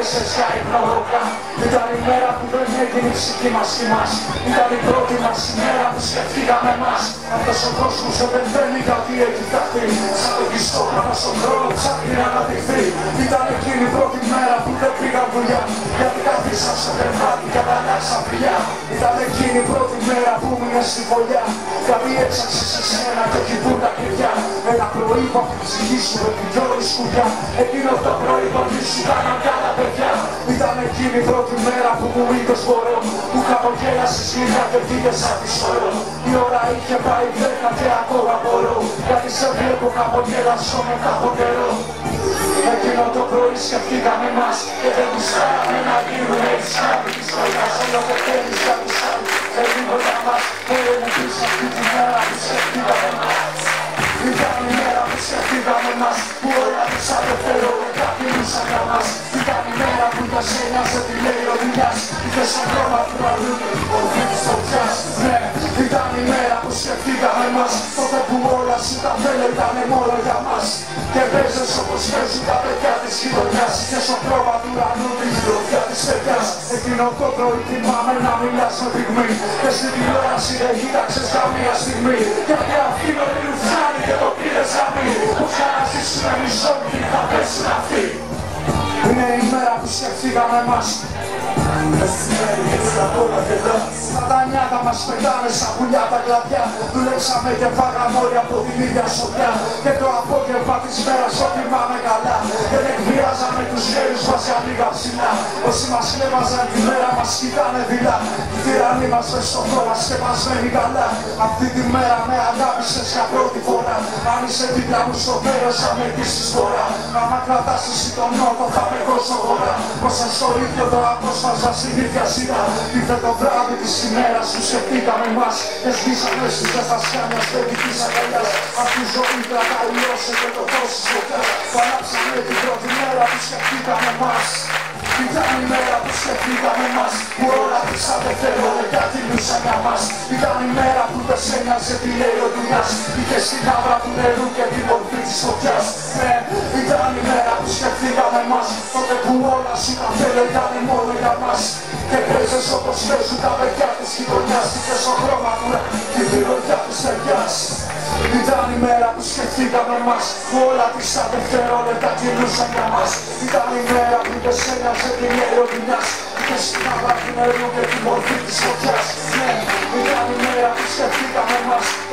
έπεσες για ύπνο-ροκά. Ήταν η μέρα που δεν έγινε η ψυχή μας στη μας. Ήταν η πρώτη μας ημέρα που σκεφτήκαμε μας. Αυτός ο κόσμος δεν φαίνεται γιατί έχει φταχθεί. Σαν το γυστό πάνω στον χρόνο ψάχνει να αναδειχθεί. Ήταν εκείνη η πρώτη μέρα που δεν πήγαν δουλειά. Γιατί καθίσαν στο κρεβάτι και ανταλλάξαν φιλιά. Ήταν εκείνη η πρώτη μέρα που ήμουν στη φωλιά. Γιατί έψαξε σε σένα και όχι που τα κλειδιά. Ένα πρωί που από τη ψυχή σου επιδιώκει σκουλιά. Εκείνο το πρωί που σου κάναν κι άλλα παιδιά. Ήταν εκείνη η πρώτη μέρα που μου είπες μπορώ. Που χαμογέλασες λίγα και πήγες σαν τη σωρό. Η ώρα είχε πάει 10 και ακόμα μπορώ. Γιατί σε βλέπω χαμογέλασω μετά από καιρό. Εκείνο το πρωί σκεφτήκαμε μας και δεν γουστάραμε να γίνουμε οι σκάβοι της ζωής. Όλο δεν θέλεις κάποιους άλλους, everybody μας. Μπορεί μου πεις αυτή τη μέρα που σκεφτήκαμε μας. Ήταν η μέρα που σκεφτήκαμε μας, που όλα τους αδερφερόλογα μιλούσαν για μας. Ήταν η μέρα που για σένα σε τη λέει ο δουλειάς. Είχες το χρώμα του αλλού και την κορφή της φωτιάς. Ναι, ήταν η μέρα που σκεφτήκαμε μας, τότε που όλα σου τα θέλω ήταν μόνο για μας. Και παίζες όπως παίζουν τα παιδιά της γειτονιάς. Είχες το χρώμα του ουρανού, την γλωδιά της παιδιάς. Εκείνο το πρωί θυμάμαι να μιλάς με πυγμή. Και στην τηλεόραση δεν κοίταξες καμία στιγμή. Γιατί αυτή με την ουφιάνη και το πήρες γραμμή. Πως για να ζήσουνε μισό τι θα πέσουν αυτοί. Είναι η μέρα που σκεφτήκαμε μας. Μεσημέρι και στα όλα γελάς. Τα νιάτα μας πετάνε σαν πουλιά τα κλαδιά. Δουλέψαμε και φάγαμε όλοι από την ίδια σοδιά. Και το απόγευμα της μέρας ό,τι θυμάμαι καλά. Δεν εκβιάζαμε τους γέρους μας για λίγα ψηλά. Όσοι μας κλέβαζαν τη μέρα μας κοιτάνε δειλά. Οι τυραννοί μας μες στο χώμα σκεπασμένοι καλά. Αυτή τη μέρα με αγάπησες για πρώτη φορά. Αν είσαι δίπλα μου στο τέλος θα με πείσεις τώρα. Άμα κρατάς εσύ τον νότο θα με κόστο χώρα. Πόσα στο ίδιο το απόσπαζα στην ίδια σειρά. Ήρθε το βράδυ της ημέρας που σκεφτήκαμε μας. Και σβήσαμε στις ζεστασιά μιας παιδικής αγκαλιάς. Αυτή η ζωή κρατάει όσο και το φως της φωτιάς. Παλάψαμε την πρώτη μέρα που σκεφτήκαμε μας. Ήταν η μέρα που σκεφτήκαμε μας, που όλα τις αδερφερόλογα μιλούσαν για μας. Ήταν η μέρα που δεν σ' ένοιαζε τι λέει ο δουλειάς. Είχες την άβρα του νερού και την μορφή της φωτιάς. Ναι, ήταν η μέρα που σκεφτήκαμε μας, τότε που όλα σου τα θέλω ήταν μόνο για μας. Και παίζες όπως παίζουν τα παιδιά της γειτονιάς. Είχες το χρώμα του την πυροδιά της παιδιάς. Ήταν η μέρα που σκεφτήκαμε μας, που όλα τις αδερφερόλογα κυλούσαν για μας. Ήταν η μέρα που δεν σ' ένοιαζε τι λέει ο δουλειάς. Είχες την άβρα του νερού και την μορφή της φωτιάς. Ναι, ήταν η μέρα που σκεφτήκαμε μας.